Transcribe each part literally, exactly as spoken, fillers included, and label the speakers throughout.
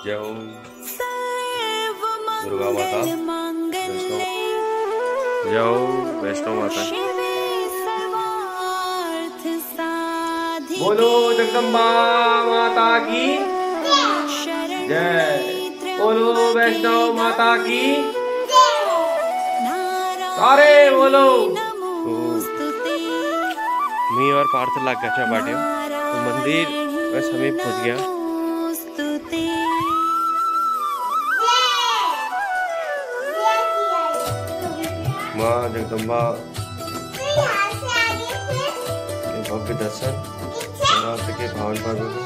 Speaker 1: जय हो दुर्गा माता, जय हो वैष्णो माता। बोलो जगदम्बा माता की जय, बोलो वैष्णो माता की सारे बोलो। मी और पार्थ लग गया बाटियों तो मंदिर में समीप पहुंच गया। माँ जगदम्बा के भव्य दर्शन नवरात्र के पावन पर्व में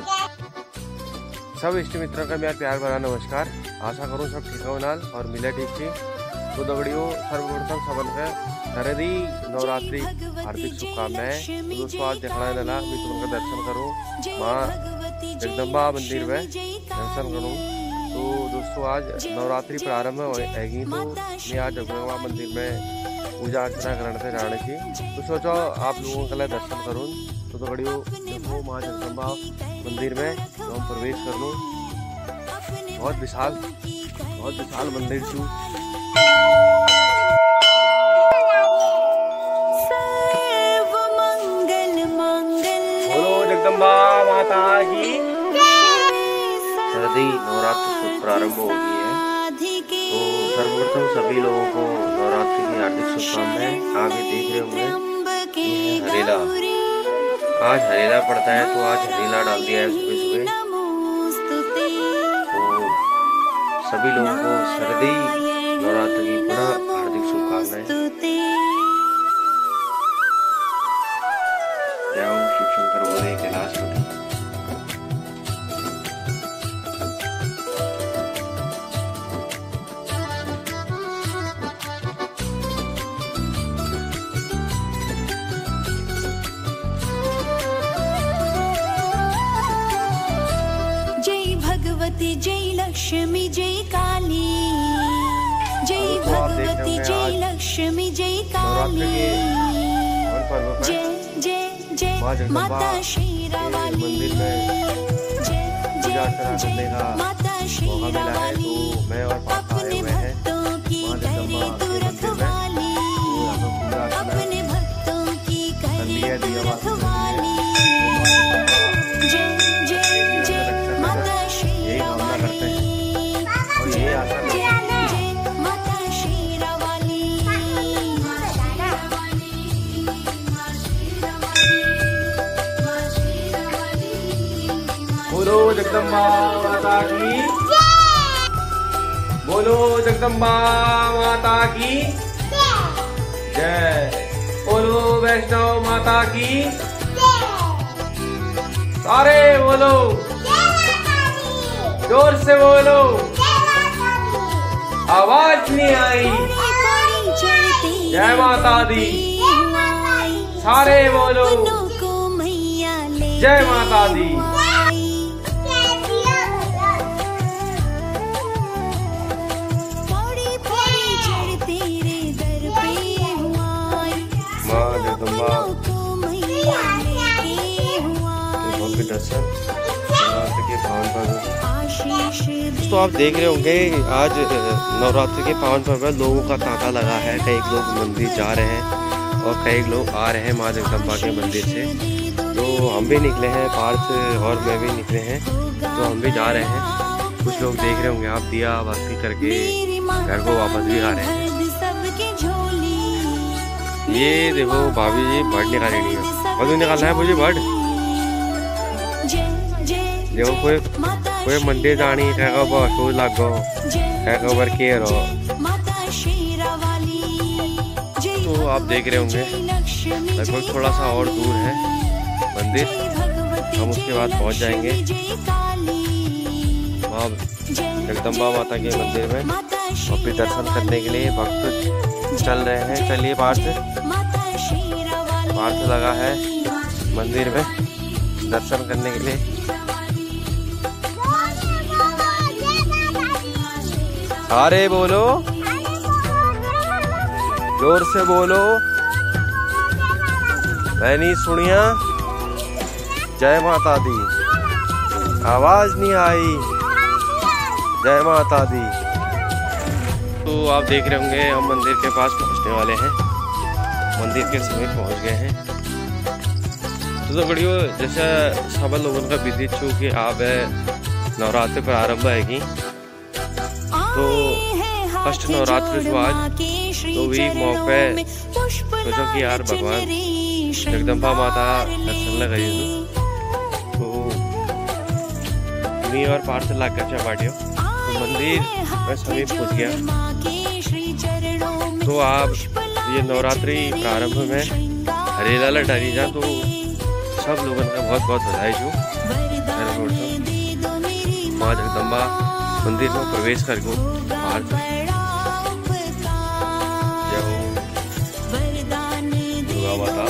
Speaker 1: सब इष्ट मित्रों का मेरा प्यार भरा नमस्कार। आशा करूँ सब ठीक हो नाल और मिले ठीक थी तो दगड़ियों सर्वप्रथम सबन का शरदी नवरात्रि हार्दिक शुभकामनाएं। दोस्तों आज देखना है मैं तुमका दर्शन करूँ माँ जगदम्बा मंदिर में दर्शन करूँ। तो दोस्तों आज नवरात्रि प्रारंभ होगी तो मैं आज जगदम्बा मंदिर में पूजा अर्चना करने से जाने की तो सोचो आप लोगों के लिए दर्शन करूँ। तो दगड़ियों देखो माँ जगदम्बा मंदिर में तो हम प्रवेश कर लूँ। बहुत विशाल बहुत विशाल मंदिर छू। बोलो जगदम्बा माता की। शरदी नवरात्र प्रारंभ हो गई है तो सर्वप्रथम सभी लोगों को नवरात्रि की हार्दिक शुभकामनाएं। आप ये देख रहे होंगे ये हरेला, आज हरेला पड़ता है तो आज हरेला डाल दिया है सुबह सुबह। तो सभी लोगों को शरदी नवरात्र की पुनः हार्दिक शुभकामनाएं। जय ओम शिव शंकर बोले कैलाशपति।
Speaker 2: जय लक्ष्मी जय काली, जय भगवती जय लक्ष्मी जय काली, जय जय जय माता शेरावाली,
Speaker 1: मंदिर में पूजा अर्चना करने का मौका मिला है तो मैं और पापा आए हुए हैं माँ जगदम्बा के मंदिर में। तो पूजा अर्चना कर लिया दिया बोलो जगदम्बा माता की, बोलो जगदम्बा माता की जय, बोलो वैष्णो माता की सारे बोलो जोर से बोलो आवाज नहीं आई। जय माता दी सारे बोलो जय माता दी। माँ जगदम्बा के दर्शन नवरात्र के पावन पर्व। तो आप देख रहे होंगे आज नवरात्र के पावन पर्व में लोगों का तांता लगा है। कई लोग मंदिर जा रहे हैं और कई लोग आ रहे हैं माँ जगदम्बा के मंदिर से। तो हम भी निकले हैं, पार्थ और मैं भी निकले हैं तो हम भी जा रहे हैं। कुछ लोग देख रहे होंगे आप दिया बाती करके घर को वापस भी आ रहे हैं। ये देखो भाभी जी बर्ड निकाल रही है, कभी निकालना है मुझे बर्ड। देखो कोई कोई मंदिर जानी कहेगा बस शो लागो कहेगा बर के रहो। तो आप देख रहे होंगे लगभग थोड़ा सा और दूर है मंदिर, हम उसके बाद पहुंच जाएंगे वहाँ जगदम्बा माता के मंदिर में और फिर दर्शन करने के लिए भक्त चल रहे हैं। चलिए पार्थ पार्थ लगा है मंदिर में दर्शन करने के लिए। सारे बोलो जोर से बोलो मैंने सुनिया जय माता दी। आवाज नहीं आई जय माता दी। तो आप देख रहे होंगे हम मंदिर के पास पहुंचने वाले हैं, मंदिर के समीप पहुंच गए हैं। तो दगड़ियों जैसा सब लोगों का विदित छू कि आप नवरात्र प्रारंभ आएगी, तो फर्स्ट नवरात्र जो आज तो वही मौके पे जो कि यार भगवान जगदम्बा माता दर्शन लगाई तो मी और पार्थ लाग कर चपाटियों तो मंदिर में समीप पहुंच गया। तो आप ये नवरात्रि प्रारंभ में हरेला लटारी जा तो सब लोगों का बहुत बहुत बधाई छू। माँ जगदम्बा मंदिर में प्रवेश करके बाहर दुर्गा माता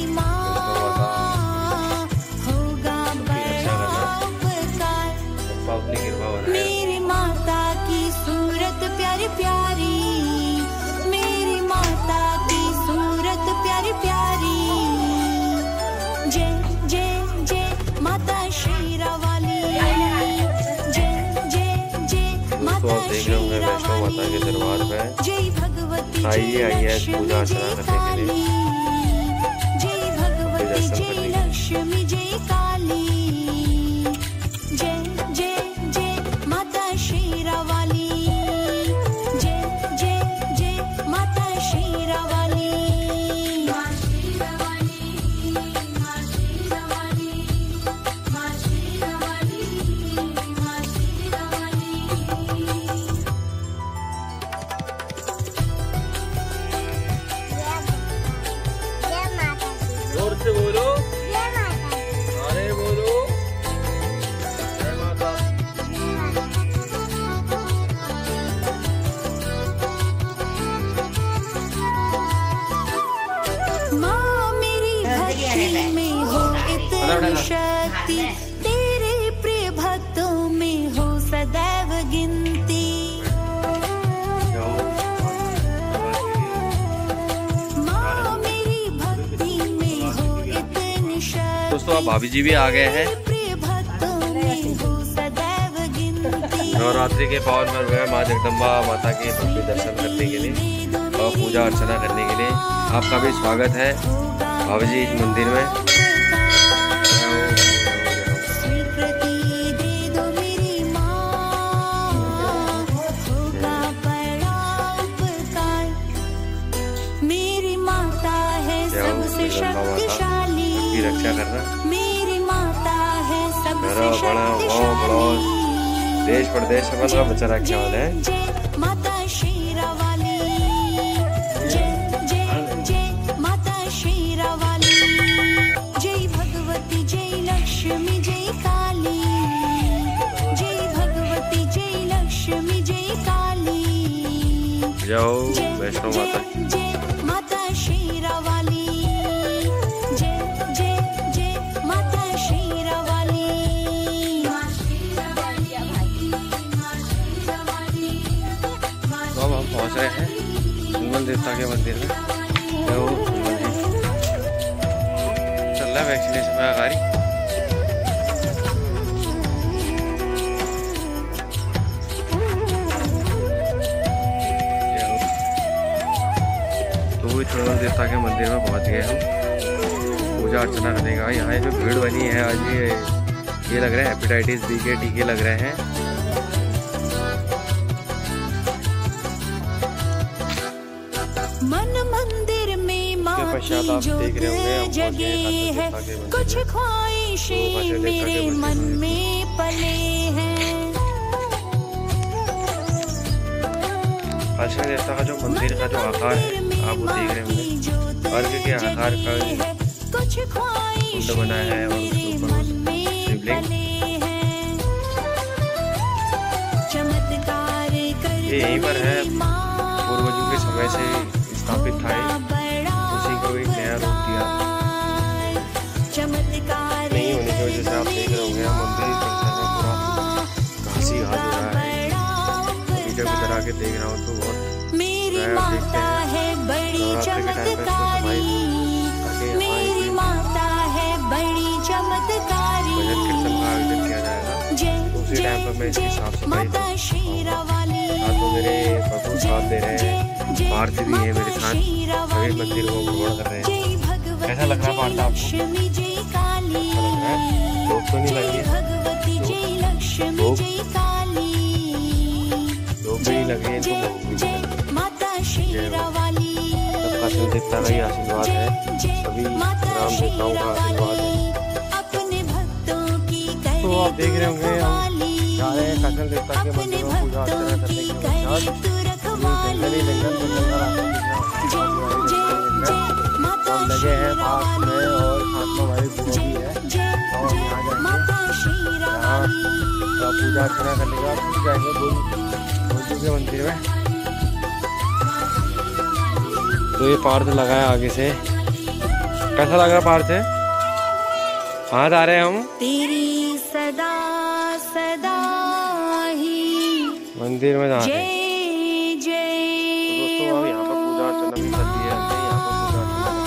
Speaker 1: अपनी कृपा बनाए।
Speaker 2: मेरी माता की सूरत प्यारी प्यारी, मेरी माता की सूरत प्यारी प्यारी। जय जय जय माता शेरा वाली, जय जय जय माता शेरा
Speaker 1: वैष्णो माता के दरबार में
Speaker 2: जय भगवती
Speaker 1: आइए आइए पूजा अर्चना करने के लिए।
Speaker 2: जय भगवती जय लक्ष्मी जय काली, जय जय जय माता शेरा वाली, जय जय जय माता शेरा वाली। माँ शेरा वाली, माँ शेरा वाली, माँ शेरा वाली, माँ शेरा वाली।
Speaker 1: जोर से बोलो, अरे बोलो जय माता।
Speaker 2: माँ मेरी भक्ति में हो इतनी शक्ति, तेरे प्रिय भक्तों में हो सदैव गिनती। माँ मेरी भक्ति में हो इतनी शक्ति,
Speaker 1: दोस्तों आप भाभी जी भी आ गए हैं
Speaker 2: प्रिय भक्तों में हो सदैव गिनती।
Speaker 1: नवरात्रि के पावन पर्व में माँ जगदम्बा माता के भव्य दर्शन करने के लिए और पूजा अर्चना करने के लिए आपका भी स्वागत है भाभी जी इस मंदिर में।
Speaker 2: स्वीकृति दे दो मेरी माँ, होगा बड़ा उपकार। मेरी माता है सबसे शक्तिशाली,
Speaker 1: की रक्षा करना।
Speaker 2: मेरी माता है सबसे
Speaker 1: बड़ा बड़ा
Speaker 2: शक्तिशाली।
Speaker 1: देश प्रदेश में का बच्चा रखने वाले हैं।
Speaker 2: जय माता शेरा वाली, जय जय जय माता शेरा वाली। जय भगवती जय लक्ष्मी जय काली, जय भगवती जय लक्ष्मी जय काली।
Speaker 1: जय वैष्णो माता की।
Speaker 2: जय माता शेरा वाली, जय जय जय माता शेरा वाली। माँ शेरा वाली, माँ शेरा वाली, माँ
Speaker 1: तो अब हम पहुंच रहे हैं हनुमान देवता के मंदिर में। जो चल रहा है वैक्सीनेशन में गाड़ी। तो हनुमान देवता के मंदिर में पहुंच गए हम पूजा अर्चना करने का। यहाँ जो भीड़ बनी है आज ये ये लग रहा है हेपेटाइटिस बी के टीके लग रहे हैं।
Speaker 2: मन मंदिर में माँ
Speaker 1: पश्चात
Speaker 2: की
Speaker 1: आप
Speaker 2: ज्योत
Speaker 1: देख रहे होंगे हम पहुंच गए
Speaker 2: जगी है,
Speaker 1: हनुमान देवता के मंदिर
Speaker 2: कुछ
Speaker 1: में।
Speaker 2: ख्वाहिशें
Speaker 1: तो
Speaker 2: मेरे मन में पले हैं।
Speaker 1: हनुमान देवता का जो मंदिर का जो आकार है आप वो देख रहे होंगे, अर्घ के आकार का
Speaker 2: कुछ ख्वाहिशें
Speaker 1: बनाया है और उसके
Speaker 2: मेरे
Speaker 1: ऊपर
Speaker 2: मन में
Speaker 1: शिवलिंग।
Speaker 2: पले हैं। चमत्कार कर
Speaker 1: ये यहीं पर है,
Speaker 2: मेरी माँ,
Speaker 1: पूर्वजों के समय से स्थापित था ये। उसी को एक नया रूप दिया।
Speaker 2: चमत्कार
Speaker 1: नहीं होने की वजह से आप देख रहे होंगे मंदिर परिसर में पूरा घासी घास हो रहा है। वीडियो की तरह के देख रहा हूँ तो बहुत
Speaker 2: मेरी माता है बड़ी चमत्कारी, मेरी माता है बड़ी चमत्कारी।
Speaker 1: भजन कीर्तन का आयोजन किया जाएगा।
Speaker 2: जय
Speaker 1: उसी टाइम पर मैं इसकी साफ सफाई साथ में मेरे प्रभु साथ दे रहे हैं, पार्थ भी है मेरे साथ, सभी मंदिर को भ्रमण कर रहे हैं। कैसा लग रहा है पार्थ आपको? धूप तो नहीं लग रही है? धूप धूप भी नहीं लग रही है इनको, सबका शिव देवता का ही आशीर्वाद है, सभी राम देवताओं का आशीर्वाद है। तो आप देख रहे होंगे हम जा रहे हैं कासल देवता के मंदिर में पूजा अर्चना करने के बाद जंगल ही जंगल जंगल का रास्ता हम लगे हैं पास में, और साथ में हमारी गुरु भी है, और यहाँ जाएंगे यहाँ पूजा अर्चना करने के बाद फिर जाएंगे गुरु के मंदिर में। तो ये पार्थ लगा है आगे से, कैसा लग रहा पार्थ है? कहाँ जा रहे हैं हम?
Speaker 2: तेरी सदा सदा ही
Speaker 1: मंदिर में जा रहे हैं।
Speaker 2: जय जय
Speaker 1: तो दोस्तों अब यहाँ पर पूजा अर्चना भी कर दी है, यहाँ पर पूजा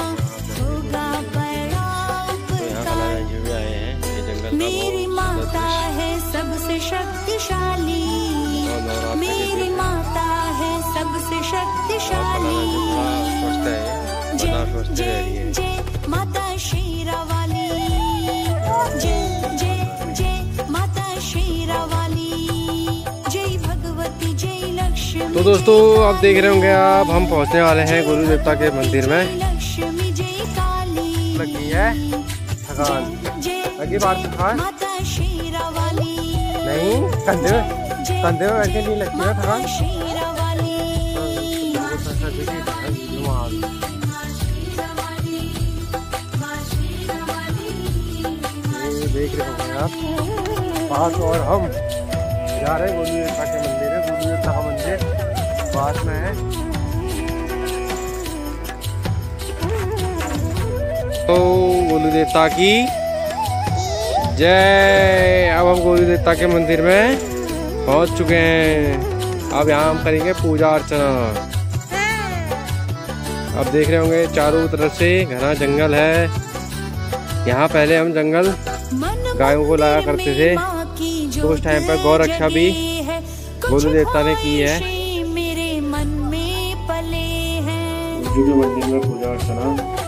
Speaker 1: अर्चना तो यहाँ कलागंज जी भी आए हैं, ये जंगल का
Speaker 2: मेरी माता है सबसे शक्तिशाली, मेरी माता है सबसे शक्तिशाली।
Speaker 1: स्वस्थ है, बड़ा स्वस्थ रह रही है।
Speaker 2: जय माता शेरावाली, जय जय जय माता शेरावाली, जय भगवती जय लक्ष्मी।
Speaker 1: तो दोस्तों आप देख रहे होंगे, अब हम पहुंचने वाले हैं गुरु देवता के मंदिर में।
Speaker 2: लक्ष्मी जय काली
Speaker 1: लगी है थकान, लगी बात थकान
Speaker 2: माता शेरावाली,
Speaker 1: नहीं, कंधे में कंधे में वैसे नहीं लगती है थकान। देख रहे होंगे आप पास, और हम जा रहे हैं गुरु देवता के मंदिर है, गुरु देवता का मंदिर पास में है। तो गुरु देवता की जय। अब हम गुरु देवता के मंदिर में पहुंच चुके हैं, अब यहाँ हम करेंगे पूजा अर्चना। अब देख रहे होंगे चारों तरफ से घना जंगल है, यहाँ पहले हम जंगल गायों को लाया करते थे, तो उस टाइम पर गौ रक्षा भी गुरु देवता ने की है।
Speaker 2: मेरे मन में पले हैं,
Speaker 1: मंदिर में पूजा अर्चना